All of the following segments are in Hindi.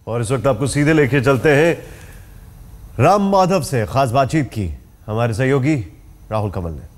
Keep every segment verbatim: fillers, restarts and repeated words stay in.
और इस वक्त आपको सीधे लेके चलते हैं राम माधव से खास बातचीत की हमारे सहयोगी राहुल कमल ने।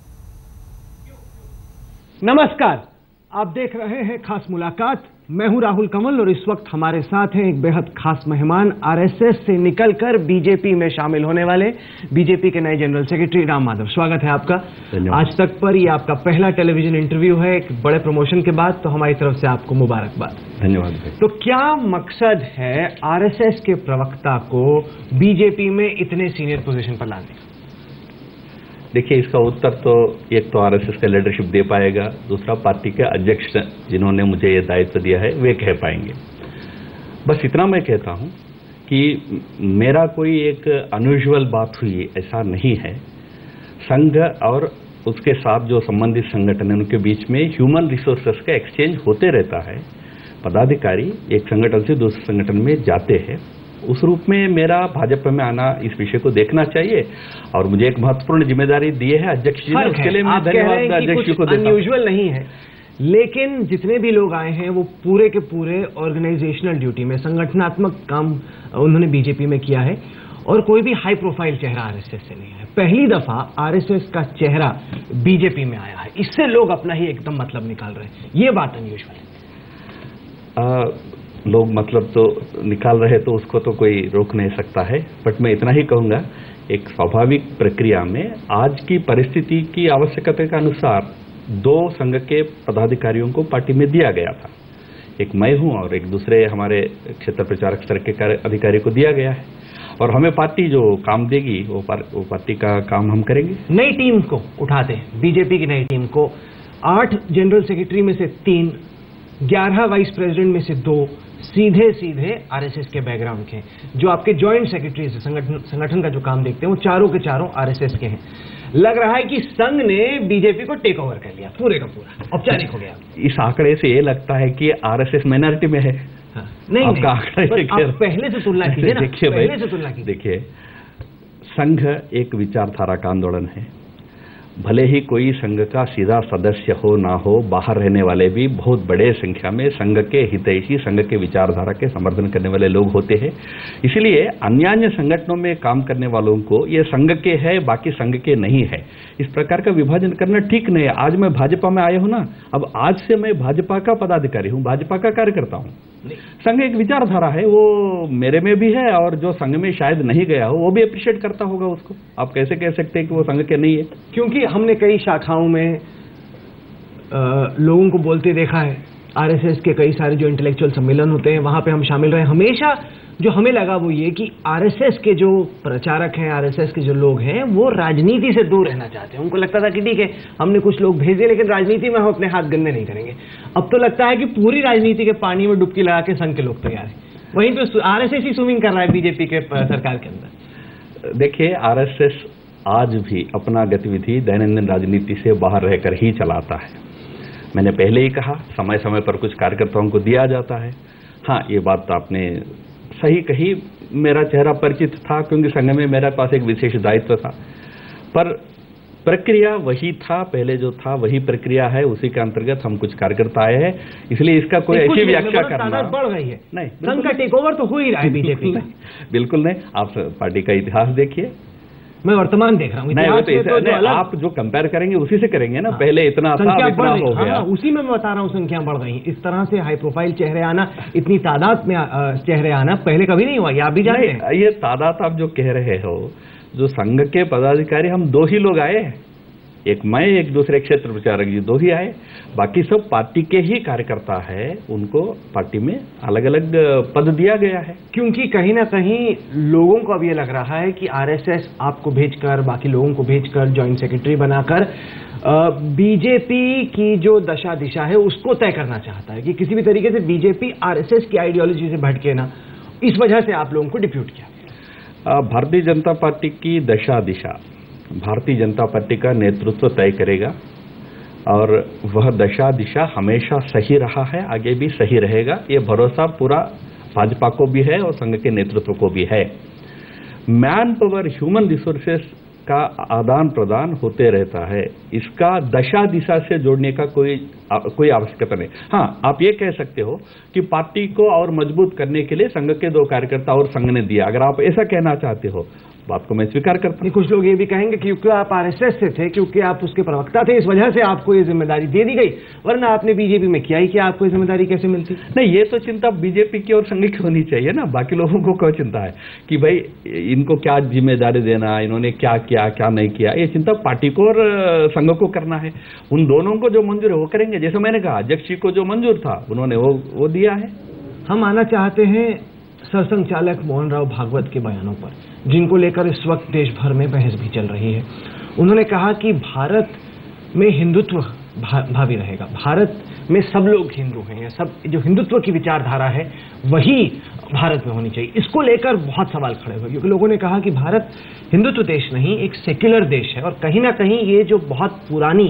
नमस्कार, आप देख रहे हैं खास मुलाकात। मैं हूं राहुल कमल और इस वक्त हमारे साथ हैं एक बेहद खास मेहमान, आरएसएस से निकलकर बीजेपी में शामिल होने वाले बीजेपी के नए जनरल सेक्रेटरी राम माधव। स्वागत है आपका। आज तक पर ये आपका पहला टेलीविजन इंटरव्यू है एक बड़े प्रमोशन के बाद, तो हमारी तरफ से आपको मुबारकबाद। धन्यवाद। तो क्या मकसद है आरएसएस के प्रवक्ता को बीजेपी में इतने सीनियर पोजीशन पर लाने का? देखिए, इसका उत्तर तो एक तो आरएसएस का लीडरशिप दे पाएगा, दूसरा पार्टी के अध्यक्ष जिन्होंने मुझे ये दायित्व दिया है वे कह पाएंगे। बस इतना मैं कहता हूं कि मेरा कोई एक अनयूजुअल बात हुई ऐसा नहीं है। संघ और उसके साथ जो संबंधित संगठन है उनके बीच में ह्यूमन रिसोर्सेस का एक्सचेंज होते रहता है। पदाधिकारी एक संगठन से दूसरे संगठन में जाते हैं। उस रूप में मेरा भाजपा में आना इस विषय को देखना चाहिए और मुझे एक महत्वपूर्ण जिम्मेदारी दी है अध्यक्ष जी ने, उसके लिए मैं धन्यवाद अध्यक्ष जी को देता हूं। अनयूजुअल नहीं है, लेकिन जितने भी लोग आए हैं वो पूरे के पूरे ऑर्गेनाइजेशनल ड्यूटी में संगठनात्मक काम उन्होंने बीजेपी में किया है और कोई भी हाई प्रोफाइल चेहरा आरएसएस से नहीं है। पहली दफा आरएसएस का चेहरा बीजेपी में आया है, इससे लोग अपना ही एकदम मतलब निकाल रहे हैं। ये बात अनयूजुअल है। लोग मतलब तो निकाल रहे तो उसको तो कोई रोक नहीं सकता है, बट मैं इतना ही कहूंगा एक स्वाभाविक प्रक्रिया में आज की परिस्थिति की आवश्यकता के अनुसार दो संघ के पदाधिकारियों को पार्टी में दिया गया था। एक मैं हूं और एक दूसरे हमारे क्षेत्र प्रचारक स्तर के अधिकारी को दिया गया है और हमें पार्टी जो काम देगी वो, पार, वो पार्टी का काम हम करेंगे। नई टीम को उठाते हैं, बीजेपी की नई टीम को। आठ जनरल सेक्रेटरी में से तीन, ग्यारह वाइस प्रेसिडेंट में से दो सीधे सीधे आरएसएस के बैकग्राउंड के हैं। जो आपके जॉइंट सेक्रेटरीज संगठन संगठन का जो काम देखते हैं वो चारों के चारों आरएसएस के हैं। लग रहा है कि संघ ने बीजेपी को टेक ओवर कर लिया, पूरे का पूरा औपचारिक हो गया। इस आंकड़े से ये लगता है कि आरएसएस माइनॉरिटी में है। हाँ, नहीं नहीं, आप पहले से तुलना कीजिए ना, पहले से तुलना कीजिए। देखिए, संघ एक विचारधारा का आंदोलन है। भले ही कोई संघ का सीधा सदस्य हो ना हो, बाहर रहने वाले भी बहुत बड़े संख्या में संघ के हितैषी, संघ के विचारधारा के समर्थन करने वाले लोग होते हैं। इसलिए अन्य अन्य संगठनों में काम करने वालों को ये संघ के है, बाकी संघ के नहीं है, इस प्रकार का विभाजन करना ठीक नहीं है। आज मैं भाजपा में आया हूं ना, अब आज से मैं भाजपा का पदाधिकारी हूं, भाजपा का कार्यकर्ता हूं। संघ एक विचारधारा है, वो मेरे में भी है और जो संघ में शायद नहीं गया हो वो भी अप्रिशिएट करता होगा उसको। आप कैसे कह सकते हैं कि वो संघ के नहीं है? क्योंकि हमने कई शाखाओं में आ, लोगों को बोलते देखा है। आरएसएस के कई सारे जो इंटेलेक्चुअल सम्मेलन होते हैं वहां पे हम शामिल रहे। हमेशा जो हमें लगा वो ये कि आरएसएस के जो प्रचारक हैं, आरएसएस के जो लोग हैं, वो राजनीति से दूर रहना चाहते हैं। उनको लगता था कि ठीक है हमने कुछ लोग भेजे लेकिन राजनीति में हम अपने हाथ गंदे नहीं करेंगे। अब तो लगता है कि पूरी राजनीति के पानी में डुबकी लगा के संघ के लोग तैयार हैं। वहीं पे आरएसएस ही स्विमिंग कर रहा है बीजेपी के सरकार के अंदर। देखिए, आरएसएस आज भी अपना गतिविधि दैनंदिन राजनीति से बाहर रहकर ही चलाता है। मैंने पहले ही कहा, समय समय पर कुछ कार्यकर्ताओं को दिया जाता है। हाँ, ये बात आपने सही कही, मेरा चेहरा परिचित था क्योंकि संघ में मेरे पास एक विशेष दायित्व था, पर प्रक्रिया वही था, पहले जो था वही प्रक्रिया है, उसी के अंतर्गत हम कुछ कार्यकर्ता आए हैं। इसलिए इसका कोई ऐसी व्याख्या करना बढ़ गई है नहीं, संघ का टेक ओवर तो हो ही रहा है बीजेपी का। बिल्कुल नहीं, आप पार्टी का इतिहास देखिए। मैं वर्तमान देख रहा हूँ। नहीं, तो तो तो आप जो कंपेयर करेंगे उसी से करेंगे ना। हाँ, पहले इतना था, इतना हो गया। हाँ, उसी में मैं बता रहा हूँ संख्या बढ़ गई। इस तरह से हाई प्रोफाइल चेहरे आना, इतनी तादाद में चेहरे आना पहले कभी नहीं हुआ, ये आप भी जानते हैं। ये तादाद आप जो कह रहे हो, जो संघ के पदाधिकारी हम दो ही लोग आए हैं, एक मैं, एक दूसरे क्षेत्र प्रचारक जी, दो ही आए। बाकी सब पार्टी के ही कार्यकर्ता है, उनको पार्टी में अलग अलग पद दिया गया है। क्योंकि कहीं ना कहीं लोगों को अब ये लग रहा है कि आरएसएस आपको भेजकर, बाकी लोगों को भेजकर, जॉइंट सेक्रेटरी बनाकर बीजेपी की जो दशा दिशा है उसको तय करना चाहता है कि किसी भी तरीके से बीजेपी आरएसएस की आइडियोलॉजी से भटके ना। इस वजह से आप लोगों को डिप्यूट किया। भारतीय जनता पार्टी की दशा दिशा भारतीय जनता पार्टी का नेतृत्व तय करेगा और वह दशा दिशा हमेशा सही रहा है, आगे भी सही रहेगा। ये भरोसा पूरा भाजपा को भी है और संघ के नेतृत्व को भी है। मैन पावर, ह्यूमन रिसोर्सेस का आदान प्रदान होते रहता है, इसका दशा दिशा से जोड़ने का कोई आ, कोई आवश्यकता नहीं। हाँ, आप ये कह सकते हो कि पार्टी को और मजबूत करने के लिए संघ के दो कार्यकर्ता और संघ ने दिया, अगर आप ऐसा कहना चाहते हो बात को मैं स्वीकार करता हूं। कुछ लोग ये भी कहेंगे कि क्योंकि आप आरएसएस से थे, क्योंकि आप उसके प्रवक्ता थे, इस वजह से आपको ये जिम्मेदारी दे दी गई, वरना आपने बीजेपी में किया ही कि आपको ये जिम्मेदारी कैसे मिलती? नहीं, ये तो चिंता बीजेपी की और संघ की होनी चाहिए ना, बाकी लोगों को क्या चिंता है कि भाई इनको क्या जिम्मेदारी देना, इन्होंने क्या किया क्या नहीं किया, ये चिंता पार्टी को और संघ को करना है। उन दोनों को जो मंजूर है वो करेंगे। जैसे मैंने कहा, अध्यक्ष जी को जो मंजूर था उन्होंने वो वो दिया है। हम आना चाहते हैं सरसंघ चालक मोहन राव भागवत के बयानों पर, जिनको लेकर इस वक्त देश भर में बहस भी चल रही है। उन्होंने कहा कि भारत में हिंदुत्व भा, भावी रहेगा, भारत में सब लोग हिंदू हैं, सब जो हिंदुत्व की विचारधारा है वही भारत में होनी चाहिए। इसको लेकर बहुत सवाल खड़े हुए, क्योंकि लोगों ने कहा कि भारत हिंदुत्व देश नहीं, एक सेक्युलर देश है, और कहीं ना कहीं ये जो बहुत पुरानी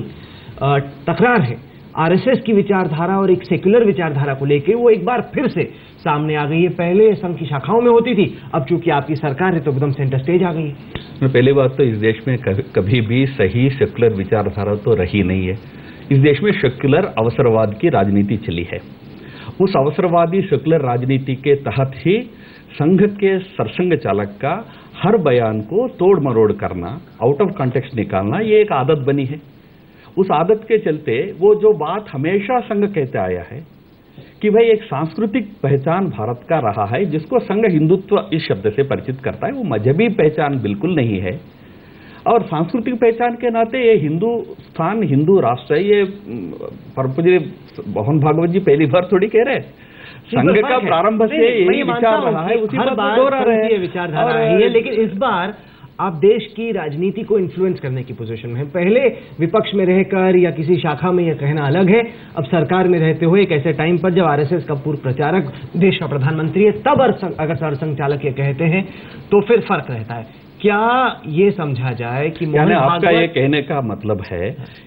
तकरार है आरएसएस की विचारधारा और एक सेक्युलर विचारधारा को लेके, वो एक बार फिर से सामने आ गई है। पहले संघ की शाखाओं में होती थी, अब चूंकि आपकी सरकार है तो एकदम सेंटर स्टेज आ गई है। पहली बात तो इस देश में कभी भी सही सेक्युलर विचारधारा तो रही नहीं है। इस देश में सेक्युलर अवसरवाद की राजनीति चली है। उस अवसरवादी सेक्युलर राजनीति के तहत ही संघ के सरसंघ चालक का हर बयान को तोड़ मरोड़ करना, आउट ऑफ कॉन्टेक्स्ट निकालना, ये एक आदत बनी है। उस आदत के चलते वो जो बात हमेशा संघ कहते आया है कि भाई एक सांस्कृतिक पहचान भारत का रहा है, जिसको संघ हिंदुत्व इस शब्द से परिचित करता है, वो मजहबी पहचान बिल्कुल नहीं है। और सांस्कृतिक पहचान के नाते ये हिंदुस्तान हिंदू राष्ट्र है। ये परम पूज्य मोहन भागवत जी पहली बार थोड़ी कह रहे हैं, संघ का प्रारंभ से यही विचार रहा है, उसी पर दोहरा रहे हैं विचारधारा है। लेकिन इस बार आप देश की राजनीति को इन्फ्लुएंस करने की पोजीशन में हैं। पहले विपक्ष में रहकर या किसी शाखा में यह कहना अलग है, अब सरकार में रहते हुए एक ऐसे टाइम पर जब आरएसएस का पूर्व प्रचारक देश का प्रधानमंत्री है, तब अगर सरसंघ चालक ये कहते हैं तो फिर फर्क रहता है। क्या ये समझा जाए कि मोहन आपका ये कहने का मतलब है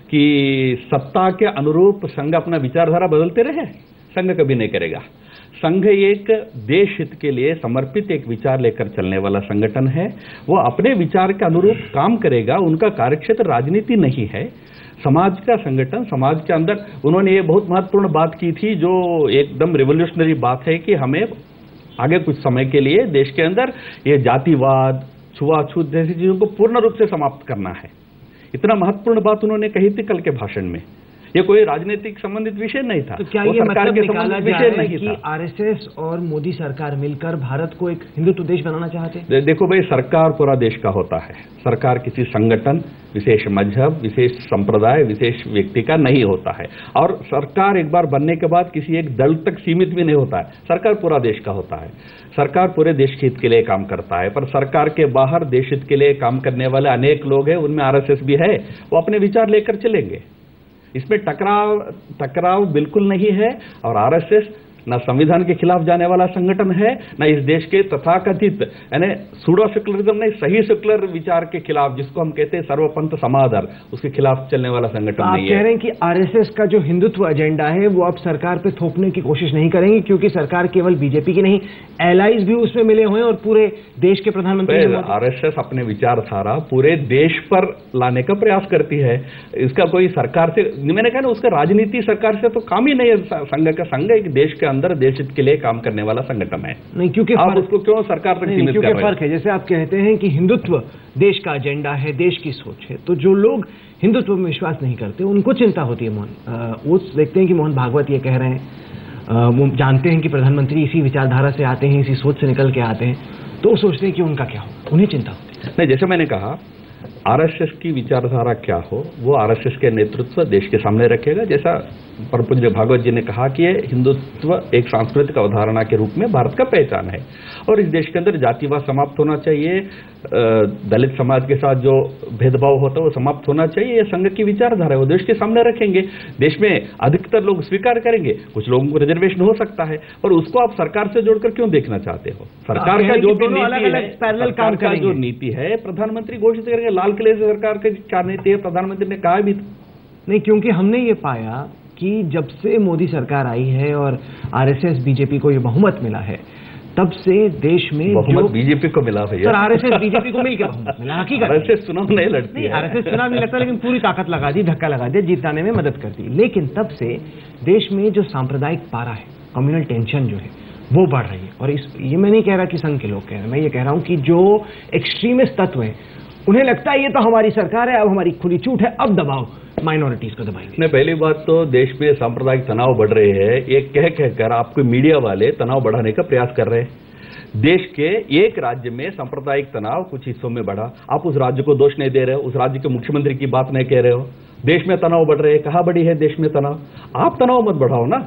कि सत्ता के अनुरूप संघ अपना विचारधारा बदलते रहे? संघ कभी नहीं करेगा। संघ एक देश हित के लिए समर्पित एक विचार लेकर चलने वाला संगठन है। वो अपने विचार के अनुरूप काम करेगा। उनका कार्यक्षेत्र राजनीति नहीं है, समाज का संगठन। समाज के अंदर उन्होंने ये बहुत महत्वपूर्ण बात की थी, जो एकदम रिवोल्यूशनरी बात है कि हमें आगे कुछ समय के लिए देश के अंदर ये जातिवाद, छुआछूत जैसी चीजों को पूर्ण रूप से समाप्त करना है। इतना महत्वपूर्ण बात उन्होंने कही थी कल के भाषण में। ये कोई राजनीतिक संबंधित विषय नहीं था। तो क्या ये मतलब निकाला जाए कि आरएसएस और मोदी सरकार मिलकर भारत को एक हिंदुत्व देश बनाना चाहते हैं? दे, देखो भाई, सरकार पूरा देश का होता है। सरकार किसी संगठन, विशेष मजहब, विशेष संप्रदाय, विशेष व्यक्ति का नहीं होता है। और सरकार एक बार बनने के बाद किसी एक दल तक सीमित भी नहीं होता है। सरकार पूरा देश का होता है। सरकार पूरे देश के हित के लिए काम करता है। पर सरकार के बाहर देश हित के लिए काम करने वाले अनेक लोग हैं, उनमें आरएसएस भी है। वो अपने विचार लेकर चलेंगे। इसमें टकराव टकराव बिल्कुल नहीं है। और आरएसएस न संविधान के खिलाफ जाने वाला संगठन है, न इस देश के तथाकथित यानी सूडो सेक्युलरिज्म नहीं, सही सेक्युलर विचार के खिलाफ, जिसको हम कहते हैं सर्वपंथ समादर, उसके खिलाफ चलने वाला संगठन तो नहीं है। आप कह रहे हैं कि आरएसएस का जो हिंदुत्व एजेंडा है वो आप सरकार पे थोपने की कोशिश नहीं करेंगे, क्योंकि सरकार केवल बीजेपी की नहीं, एलाइज भी उसमें मिले हुए हैं और पूरे देश के प्रधानमंत्री। आरएसएस अपने विचारधारा पूरे देश पर लाने का प्रयास करती है। इसका कोई सरकार से, मैंने कहा ना, उसका राजनीति सरकार से तो काम ही नहीं है। संघ का संघ एक देश के अंदर देश हित के लिए काम करने वाला संगठन है। नहीं, क्योंकि आप उसको क्यों सरकार तक सीमित कर रहे हैं? फर्क है। जैसे आप कहते हैं कि हिंदुत्व देश का एजेंडा है, देश की सोच है, तो जो लोग हिंदुत्व में विश्वास नहीं करते उनको चिंता होती है। मोहन वो देखते हैं कि मोहन भागवत ये कह रहे हैं, आ, वो जानते हैं कि प्रधानमंत्री इसी विचारधारा से आते हैं, इसी सोच से निकल के आते हैं, तो वो सोचते हैं कि उनका क्या हो, उन्हें चिंता होती है। नहीं, जैसे मैंने कहा, आरएसएस की विचारधारा क्या हो वो आरएसएस के नेतृत्व देश के सामने रखेगा। जैसा परम पूज्य भागवत जी ने कहा कि ये हिंदुत्व एक सांस्कृतिक अवधारणा के रूप में भारत का पहचान है और इस देश के अंदर जातिवाद समाप्त होना चाहिए, दलित समाज के साथ जो भेदभाव होता है वो समाप्त होना चाहिए। ये संघ की विचारधारा है, वो देश के सामने रखेंगे। देश में अधिकतर लोग स्वीकार करेंगे, कुछ लोगों को रिजर्वेशन हो सकता है, और उसको आप सरकार से जोड़कर क्यों देखना चाहते हो? सरकार का जो भी नीति है, सरकार का जो नीति है प्रधानमंत्री घोषित करेंगे। लाल किले से सरकार की क्या नीति है प्रधानमंत्री ने कहा भी नहीं, क्योंकि हमने ये पाया कि जब से मोदी सरकार आई है और आरएसएस बीजेपी को ये बहुमत मिला है, तब से देश में बहुमत बीजेपी को मिला भैया। सर आरएसएस बीजेपी को मिलकर बहुमत मिला, हकीकत आरएसएस चुनाव नहीं लड़ती है, आरएसएस चुनाव नहीं लड़ता, लेकिन पूरी ताकत लगा दी, धक्का लगा दिया, जिताने में मदद करती। लेकिन तब से देश में जो सांप्रदायिक पारा है, कम्युनल टेंशन जो है वो बढ़ रही है। और इस ये मैं नहीं कह रहा कि संघ के लोग कह रहे हैं, मैं ये कह रहा हूं कि जो एक्सट्रीमिस्ट तत्व हैं उन्हें लगता है ये तो हमारी सरकार है, अब हमारी खुली छूट है, अब दबाओ, माइनॉरिटीज को दबाएंगे। नहीं, पहली बात तो देश में सांप्रदायिक तनाव बढ़ रहे हैं, ये कह कहकर आपके मीडिया वाले तनाव बढ़ाने का प्रयास कर रहे हैं। देश के एक राज्य में सांप्रदायिक तनाव कुछ हिस्सों में बढ़ा, आप उस राज्य को दोष नहीं दे रहे हो, उस राज्य के मुख्यमंत्री की बात नहीं कह रहे हो। देश में तनाव बढ़ रहे हैं, कहां बढ़ी है देश में तनाव? आप तनाव मत बढ़ाओ ना।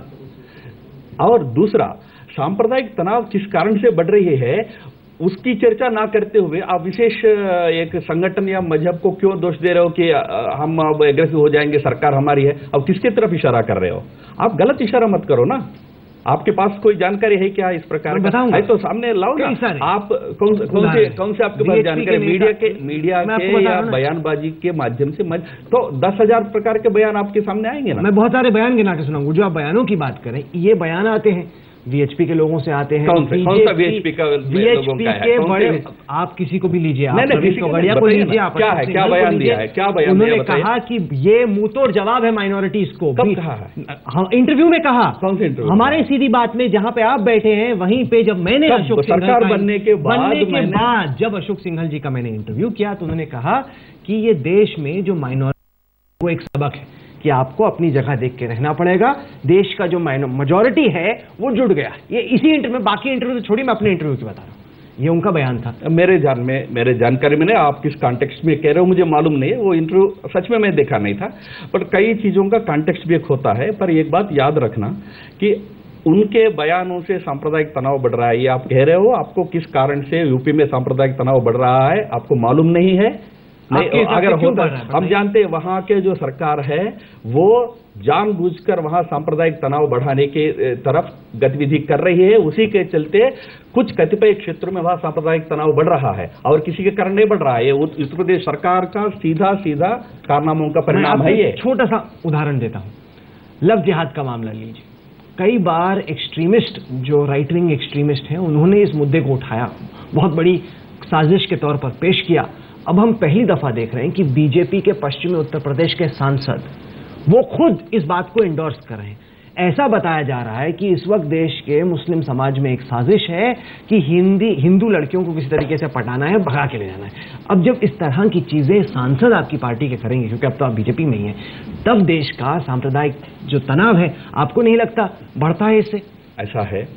और दूसरा, सांप्रदायिक तनाव किस कारण से बढ़ रही है उसकी चर्चा ना करते हुए आप विशेष एक संगठन या मजहब को क्यों दोष दे रहे हो कि हम अब एग्रेसिव हो जाएंगे, सरकार हमारी है। अब किसकी तरफ इशारा कर रहे हो? आप गलत इशारा मत करो ना। आपके पास कोई जानकारी है क्या इस प्रकार का? है तो सामने लाओ ना। आप कौन कौन से कौन से आपके पास जानकारी? मीडिया के मीडिया के या बयानबाजी के माध्यम से मज, तो दस हजार प्रकार के बयान आपके सामने आएंगे ना। मैं बहुत सारे बयान गिना के सुनाऊंगा। जो आप बयानों की बात करें, ये बयान आते हैं वीएचपी के लोगों से आते हैं। कौन से कौन सा वीएचपी का वीएचपी के बड़े, आप किसी को भी लीजिए, आप रवीश तोगड़िया को लीजिए, आप क्या है, क्या बयान दिया है, क्या बयान उन्होंने कहा कि ये मुंहतोड़ जवाब है माइनॉरिटीज को। कब कहा है? इंटरव्यू में कहा। कौन से इंटरव्यू? हमारे सीधी बात में, जहां पे आप बैठे हैं वहीं पे, जब मैंने अशोक सरकार बनने के बनने के बाद जब अशोक सिंघल जी का मैंने इंटरव्यू किया तो उन्होंने कहा कि ये देश में जो माइनॉरिटी को एक सबक है कि आपको अपनी जगह देख के रहना पड़ेगा। देश का जो मेजॉरिटी है वो जुड़ गया। ये इसी इंटरव्यू में, बाकी इंटरव्यू तो छोड़िए, मैं अपने इंटरव्यू की बता रहा हूं, ये उनका बयान था। मेरे जान में, मेरे जानकारी में नहीं, आप किस कॉन्टेक्स्ट में कह रहे हो मुझे मालूम नहीं है। वो इंटरव्यू सच में मैं देखा नहीं था, पर कई चीजों का कॉन्टेक्स्ट भी एक होता है। पर एक बात याद रखना कि उनके बयानों से सांप्रदायिक तनाव बढ़ रहा है, ये आप कह रहे हो। आपको किस कारण से यूपी में सांप्रदायिक तनाव बढ़ रहा है आपको मालूम नहीं है? नहीं, अगर होता, हम जानते हैं वहां के जो सरकार है वो जानबूझकर वहां सांप्रदायिक तनाव बढ़ाने के तरफ गतिविधि कर रही है। उसी के चलते कुछ कतिपय क्षेत्रों में वहां सांप्रदायिक तनाव बढ़ रहा है और किसी के कारण नहीं बढ़ रहा है। ये उत्तर प्रदेश सरकार का सीधा सीधा कारनामों का परिणाम है। ये छोटा सा उदाहरण देता हूं, लव जिहाद का मामला लीजिए। कई बार एक्सट्रीमिस्ट, जो राइट विंग एक्सट्रीमिस्ट हैं, उन्होंने इस मुद्दे को उठाया, बहुत बड़ी साजिश के तौर पर पेश किया। अब हम पहली दफा देख रहे हैं कि बीजेपी के पश्चिमी उत्तर प्रदेश के सांसद वो खुद इस बात को एंडोर्स कर रहे हैं। ऐसा बताया जा रहा है कि इस वक्त देश के मुस्लिम समाज में एक साजिश है कि हिंदी हिंदू लड़कियों को किसी तरीके से पटाना है, भगा के ले जाना है। अब जब इस तरह की चीजें सांसद आपकी पार्टी के करेंगे, क्योंकि अब तो आप बीजेपी में ही हैं, तब देश का सांप्रदायिक जो तनाव है, आपको नहीं लगता बढ़ता है इससे? ऐसा है,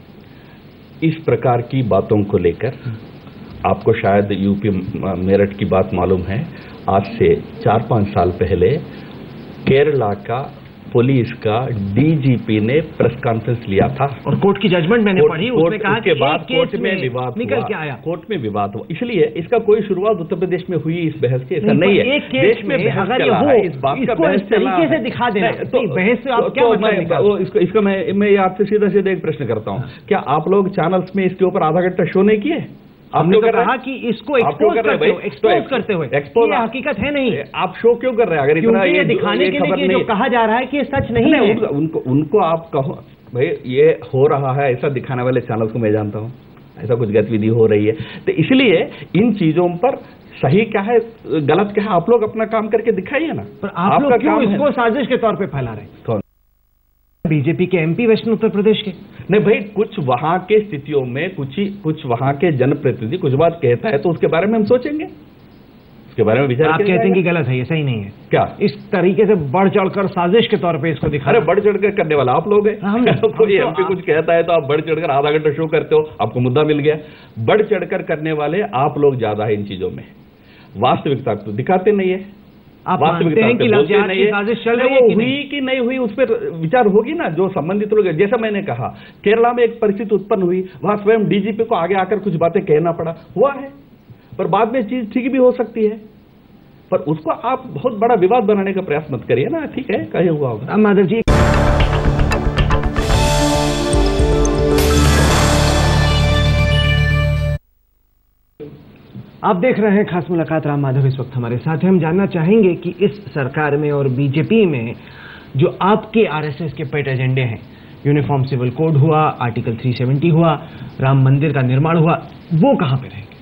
इस प्रकार की बातों को लेकर आपको शायद यूपी मेरठ की बात मालूम है। आज से चार पांच साल पहले केरला का पुलिस का डीजीपी ने प्रेस कॉन्फ्रेंस लिया था और कोर्ट की जजमेंट मैंने पढ़ी, उसमें कहा उसके बाद कोर्ट में विवाद निकल के आया, कोर्ट में विवाद हुआ। इसलिए इसका कोई शुरुआत उत्तर प्रदेश में हुई इस बहस की, ऐसा नहीं है। देश में अगर ये हो, इस बात का बहस तरीके से दिखा देना, तो बहस से आप क्या मतलब? इसका मैं मैं आपसे सीधा सीधा एक प्रश्न करता हूँ, क्या आप लोग चैनल्स में इसके ऊपर आधा घंटा शो नहीं किए? आपने तो कहा कि इसको एक्सपोज करते हुए, एक्सपोज करते हुए, एक्सपोज हकीकत है नहीं। आप शो क्यों कर रहे हैं? अगर इतना ये दिखाने के लिए जो कहा जा रहा है कि ये सच नहीं है, उनको उनको आप कहो भाई ये हो रहा है, ऐसा दिखाने वाले चैनल्स को मैं जानता हूं, ऐसा कुछ गतिविधि हो रही है। तो इसलिए इन चीजों पर सही क्या है, गलत क्या है, आप लोग अपना काम करके दिखाइए ना। पर आप लोग क्यों इसको साजिश के तौर पर फैला रहे हैं? बीजेपी के एमपी वेस्टर्न उत्तर प्रदेश के नहीं भाई, कुछ वहां के स्थितियों में कुछ ही कुछ वहां के जनप्रतिनिधि कुछ बात कहता है तो उसके बारे में हम सोचेंगे, उसके बारे में विचार। आप कहते हैं कि गलत है, ये सही नहीं है क्या? इस तरीके से बढ़ चढ़कर साजिश के तौर पे इसको दिखा। अरे बढ़ चढ़कर करने वाला आप लोग हैं। कोई एमपी कुछ कहता है तो आप बढ़ चढ़कर आधा घंटा शो करते हो, आपको मुद्दा मिल गया। बढ़ चढ़कर करने वाले आप लोग ज्यादा है इन चीजों में, वास्तविकता तो दिखाते नहीं है। आप मानते हैं कि लव जिहाद की साजिश चल रही है कि हुई कि नहीं हुई, उस पर विचार होगी ना जो संबंधित लोग। जैसा मैंने कहा, केरला में एक परिस्थिति उत्पन्न हुई, वहां स्वयं डीजीपी को आगे आकर कुछ बातें कहना पड़ा, हुआ है, पर बाद में चीज ठीक भी हो सकती है। पर उसको आप बहुत बड़ा विवाद बनाने का प्रयास मत करिए ना। ठीक है, कहे हुआ होगा। माधव जी, आप देख रहे हैं खास मुलाकात, राम माधव इस वक्त हमारे साथ हैं। हम जानना चाहेंगे कि इस सरकार में और बीजेपी में जो आपके आरएसएस के पेट एजेंडे हैं, यूनिफॉर्म सिविल कोड हुआ, आर्टिकल तीन सौ सत्तर हुआ, राम मंदिर का निर्माण हुआ, वो कहां पे रहेंगे?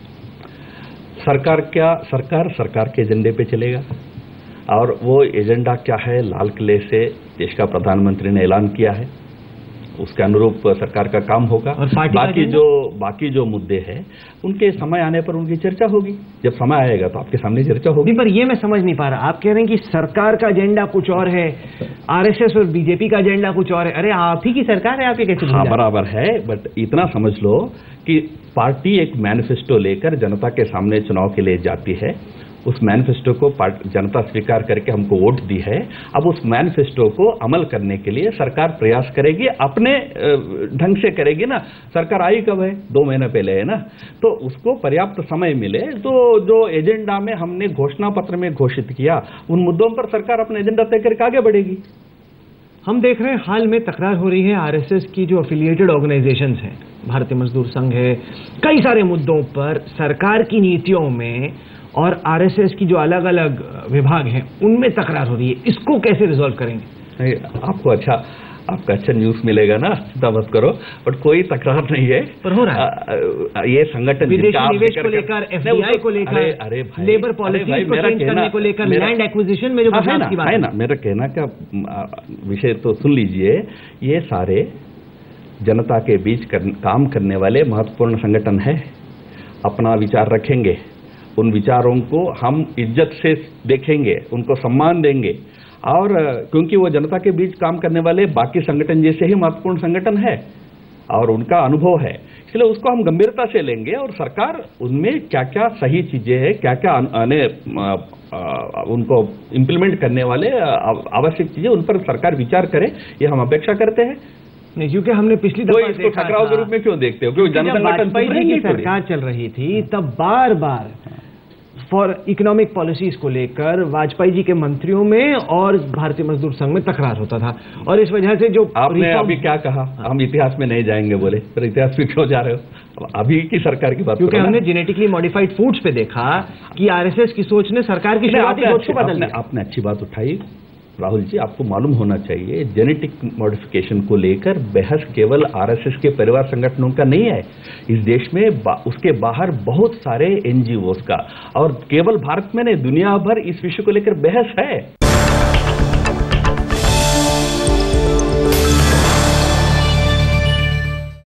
सरकार क्या सरकार सरकार के एजेंडे पे चलेगा, और वो एजेंडा क्या है, लाल किले से देश का प्रधानमंत्री ने ऐलान किया है, उसके अनुरूप सरकार का काम होगा। और बाकी जो बाकी जो मुद्दे हैं उनके समय आने पर उनकी चर्चा होगी, जब समय आएगा तो आपके सामने चर्चा होगी। पर ये मैं समझ नहीं पा रहा, आप कह रहे हैं कि सरकार का एजेंडा कुछ और है, आरएसएस और बीजेपी का एजेंडा कुछ और है। अरे आप ही की सरकार है, आप ये कैसे? हाँ बराबर है, बट इतना समझ लो कि पार्टी एक मैनिफेस्टो लेकर जनता के सामने चुनाव के लिए जाती है, उस मैनिफेस्टो को जनता स्वीकार करके हमको वोट दी है, अब उस मैनिफेस्टो को अमल करने के लिए सरकार प्रयास करेगी, अपने ढंग से करेगी ना। सरकार आई कब है? दो महीने पहले है ना, तो उसको पर्याप्त समय मिले तो जो एजेंडा में हमने घोषणा पत्र में घोषित किया उन मुद्दों पर सरकार अपना एजेंडा तय करके आगे बढ़ेगी। हम देख रहे हैं हाल में तकरार हो रही है आरएसएस की जो एफिलिएटेड ऑर्गेनाइजेशंस हैं, भारतीय मजदूर संघ है, कई सारे मुद्दों पर सरकार की नीतियों में और आरएसएस की जो अलग अलग विभाग हैं उनमें तकरार हो रही है। इसको कैसे रिजॉल्व करेंगे? नहीं, आपको अच्छा आपका अच्छा न्यूज मिलेगा ना, चिंता मत करो, बट कोई तकरार नहीं है। पर हो रहा है। ये संगठन विदेशी निवेश को लेकर, एफडीआई को लेकर, अरे भाई, लेबर पॉलिसी को चेंज करने को लेकर, लैंड एक्विजिशन में जो बदलाव की बात है ना, मेरा कहना का विषय तो सुन लीजिए। ये सारे जनता के बीच कर, काम करने वाले महत्वपूर्ण संगठन है, अपना विचार रखेंगे, उन विचारों को हम इज्जत से देखेंगे, उनको सम्मान देंगे, और क्योंकि वो जनता के बीच काम करने वाले बाकी संगठन जैसे ही महत्वपूर्ण संगठन है और उनका अनुभव है, इसलिए उसको हम गंभीरता से लेंगे और सरकार उनमें क्या क्या सही चीजें हैं, क्या क्या आने उनको इम्प्लीमेंट करने वाले आवश्यक चीजें, उन पर सरकार विचार करे, ये हम अपेक्षा करते हैं। नहीं, क्योंकि हमने पिछली दफा इसको टकराव के रूप में क्यों देखते हो? क्योंकि जनसंगठन की सरकार चल रही थी तब बार बार फॉर इकोनॉमिक पॉलिसीज को लेकर वाजपेयी जी के मंत्रियों में और भारतीय मजदूर संघ में तकरार होता था, और इस वजह से जो आपने अभी क्या कहा, हम इतिहास में नहीं जाएंगे बोले, पर इतिहास में क्यों जा रहे हो? अभी की सरकार की बात, क्योंकि हमने जेनेटिकली मॉडिफाइड फूड्स पे देखा कि आरएसएस की सोच ने सरकार की शुरुआती सोच को बदल दिया। आपने अच्छी बात उठाई राहुल जी, आपको मालूम होना चाहिए जेनेटिक मॉडिफिकेशन को लेकर बहस केवल आरएसएस के परिवार संगठनों का नहीं है, इस देश में बा, उसके बाहर बहुत सारे एनजीओस का, और केवल भारत में नहीं दुनिया भर इस विषय को लेकर बहस है।